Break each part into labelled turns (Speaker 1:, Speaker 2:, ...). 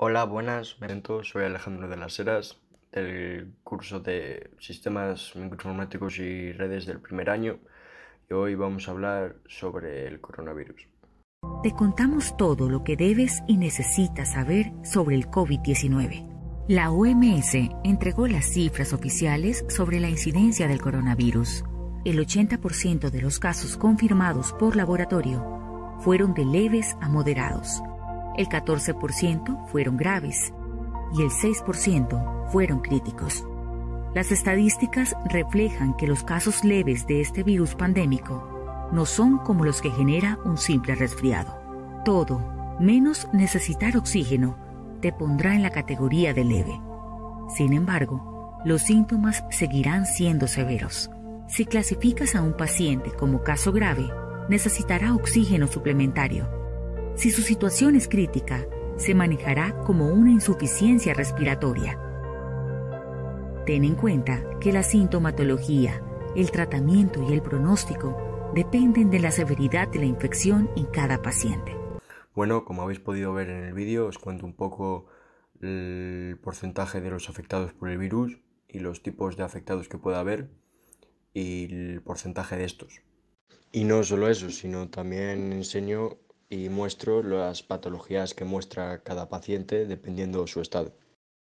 Speaker 1: Hola, buenas, me presento, soy Alejandro de las Heras, del curso de Sistemas Microinformáticos y Redes del primer año, y hoy vamos a hablar sobre el coronavirus.
Speaker 2: Te contamos todo lo que debes y necesitas saber sobre el COVID-19. La OMS entregó las cifras oficiales sobre la incidencia del coronavirus. El 80% de los casos confirmados por laboratorio fueron de leves a moderados. El 14% fueron graves y el 6% fueron críticos. Las estadísticas reflejan que los casos leves de este virus pandémico no son como los que genera un simple resfriado. Todo, menos necesitar oxígeno, te pondrá en la categoría de leve. Sin embargo, los síntomas seguirán siendo severos. Si clasificas a un paciente como caso grave, necesitará oxígeno suplementario. Si su situación es crítica, se manejará como una insuficiencia respiratoria. Ten en cuenta que la sintomatología, el tratamiento y el pronóstico dependen de la severidad de la infección en cada paciente.
Speaker 1: Bueno, como habéis podido ver en el vídeo, os cuento un poco el porcentaje de los afectados por el virus y los tipos de afectados que pueda haber y el porcentaje de estos. Y no solo eso, sino también enseño y muestro las patologías que muestra cada paciente dependiendo de su estado.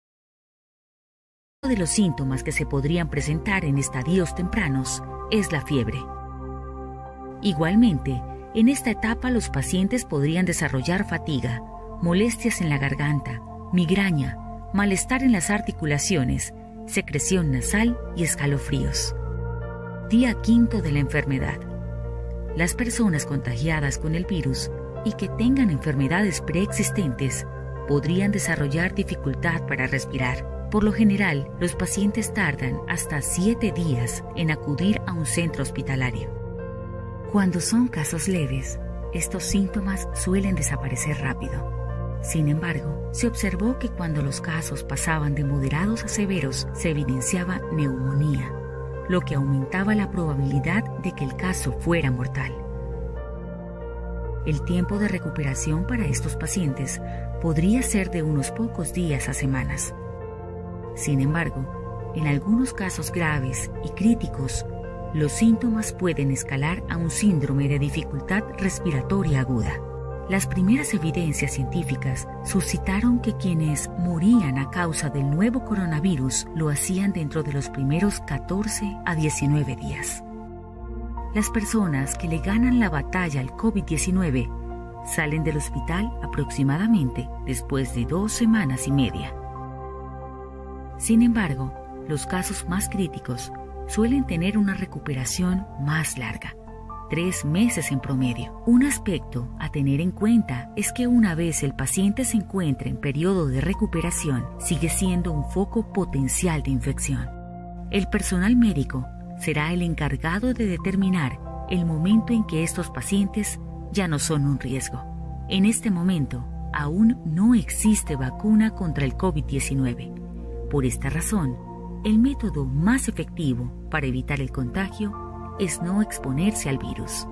Speaker 2: Uno de los síntomas que se podrían presentar en estadios tempranos es la fiebre. Igualmente, en esta etapa los pacientes podrían desarrollar fatiga, molestias en la garganta, migraña, malestar en las articulaciones, secreción nasal y escalofríos. Día 5 de la enfermedad. Las personas contagiadas con el virus y que tengan enfermedades preexistentes podrían desarrollar dificultad para respirar. Por lo general, los pacientes tardan hasta 7 días en acudir a un centro hospitalario. Cuando son casos leves, estos síntomas suelen desaparecer rápido. Sin embargo, se observó que cuando los casos pasaban de moderados a severos, se evidenciaba neumonía, lo que aumentaba la probabilidad de que el caso fuera mortal. El tiempo de recuperación para estos pacientes podría ser de unos pocos días a semanas. Sin embargo, en algunos casos graves y críticos, los síntomas pueden escalar a un síndrome de dificultad respiratoria aguda. Las primeras evidencias científicas suscitaron que quienes morían a causa del nuevo coronavirus lo hacían dentro de los primeros 14 a 19 días. Las personas que le ganan la batalla al COVID-19 salen del hospital aproximadamente después de 2 semanas y media. Sin embargo, los casos más críticos suelen tener una recuperación más larga, 3 meses en promedio. Un aspecto a tener en cuenta es que una vez el paciente se encuentra en periodo de recuperación, sigue siendo un foco potencial de infección. El personal médico será el encargado de determinar el momento en que estos pacientes ya no son un riesgo. En este momento, aún no existe vacuna contra el COVID-19. Por esta razón, el método más efectivo para evitar el contagio es no exponerse al virus.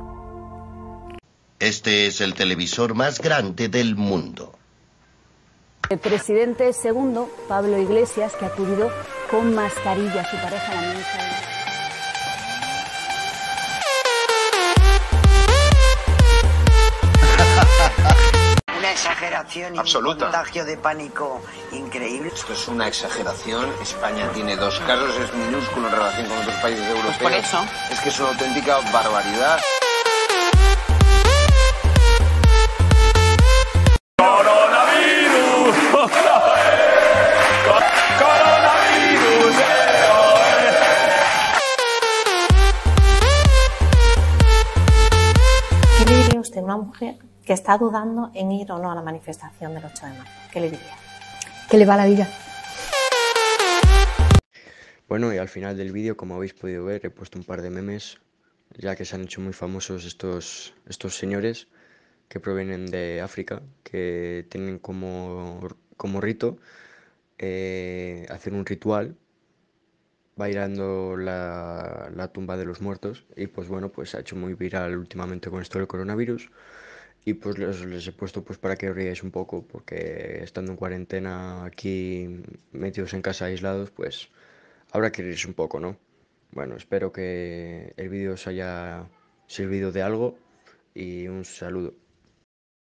Speaker 3: Este es el televisor más grande del mundo.
Speaker 4: El presidente segundo, Pablo Iglesias, que ha acudido con mascarilla, su pareja, la ministra de...
Speaker 5: Una exageración y
Speaker 6: absoluta.
Speaker 5: Un contagio de pánico increíble.
Speaker 6: Esto es una exageración. España tiene 2 casos, es minúsculo en relación con otros países europeos.
Speaker 5: Pues por eso.
Speaker 6: Es que es una auténtica barbaridad.
Speaker 7: ¡Coronavirus! ¡Coronavirus!
Speaker 8: ¿Qué le diría usted a una mujer que está dudando en ir o no a la manifestación del 8 de marzo? ¿Qué le diría?
Speaker 9: Que le va la vida.
Speaker 1: Bueno, y al final del vídeo, como habéis podido ver, he puesto un par de memes, ya que se han hecho muy famosos estos señores que provienen de África, que tienen como rito hacer un ritual bailando la tumba de los muertos. Y pues bueno, pues se ha hecho muy viral últimamente con esto del coronavirus. Y pues les he puesto pues para que os riáis un poco, porque estando en cuarentena aquí metidos en casa aislados, pues habrá que reírse un poco, ¿no? Bueno, espero que el vídeo os haya servido de algo y un saludo.